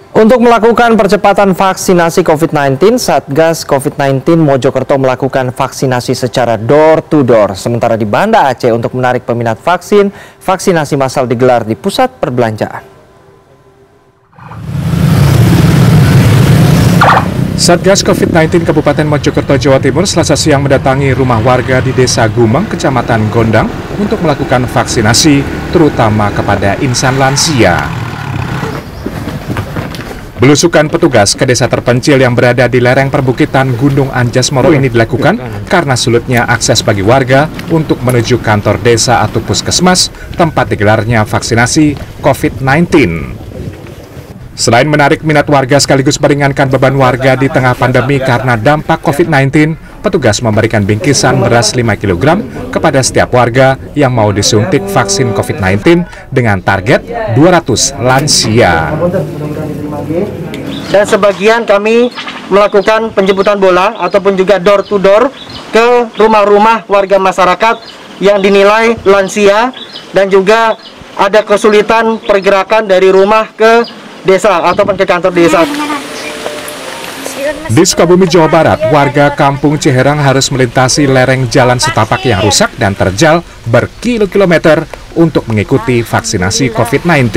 Untuk melakukan percepatan vaksinasi COVID-19, Satgas COVID-19 Mojokerto melakukan vaksinasi secara door-to-door. Sementara di Banda Aceh untuk menarik peminat vaksin, vaksinasi massal digelar di pusat perbelanjaan. Satgas COVID-19 Kabupaten Mojokerto, Jawa Timur Selasa siang mendatangi rumah warga di Desa Gumeng, Kecamatan Gondang untuk melakukan vaksinasi, terutama kepada insan lansia. Belusukan petugas ke desa terpencil yang berada di lereng perbukitan Gunung Anjas Moro ini dilakukan karena sulitnya akses bagi warga untuk menuju kantor desa atau puskesmas tempat digelarnya vaksinasi COVID-19. Selain menarik minat warga sekaligus meringankan beban warga di tengah pandemi karena dampak COVID-19, petugas memberikan bingkisan beras 5 kg kepada setiap warga yang mau disuntik vaksin COVID-19 dengan target 200 lansia. Dan sebagian kami melakukan penjemputan bola ataupun juga door to door ke rumah-rumah warga masyarakat yang dinilai lansia dan juga ada kesulitan pergerakan dari rumah ke desa ataupun ke kantor desa. Di Sukabumi, Jawa Barat, warga kampung Ciherang harus melintasi lereng jalan setapak yang rusak dan terjal berkilo-kilometer untuk mengikuti vaksinasi COVID-19.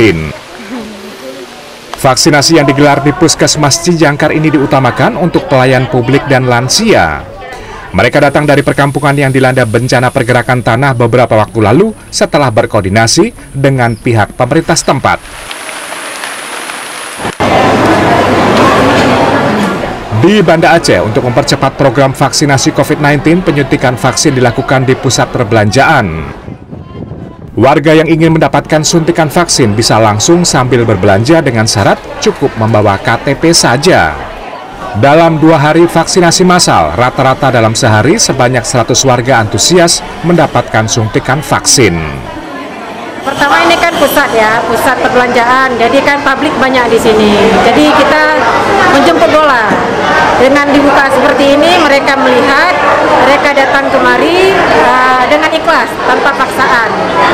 Vaksinasi yang digelar di Puskesmas Cijangkar ini diutamakan untuk pelayan publik dan lansia. Mereka datang dari perkampungan yang dilanda bencana pergerakan tanah beberapa waktu lalu setelah berkoordinasi dengan pihak pemerintah setempat. Di Banda Aceh, untuk mempercepat program vaksinasi COVID-19, penyuntikan vaksin dilakukan di pusat perbelanjaan. Warga yang ingin mendapatkan suntikan vaksin bisa langsung sambil berbelanja dengan syarat cukup membawa KTP saja. Dalam 2 hari vaksinasi massal, rata-rata dalam sehari sebanyak 100 warga antusias mendapatkan suntikan vaksin. Pertama ini kan pusat perbelanjaan, jadi kan publik banyak di sini. Jadi kita menjemput bola. Dengan dibuka seperti ini, mereka melihat, mereka datang kemari dengan ikhlas, tanpa paksaan.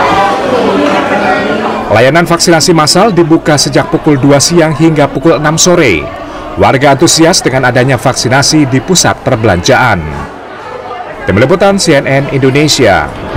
Layanan vaksinasi massal dibuka sejak pukul 2 siang hingga pukul 6 sore. Warga antusias dengan adanya vaksinasi di pusat perbelanjaan. Tim Liputan CNN Indonesia.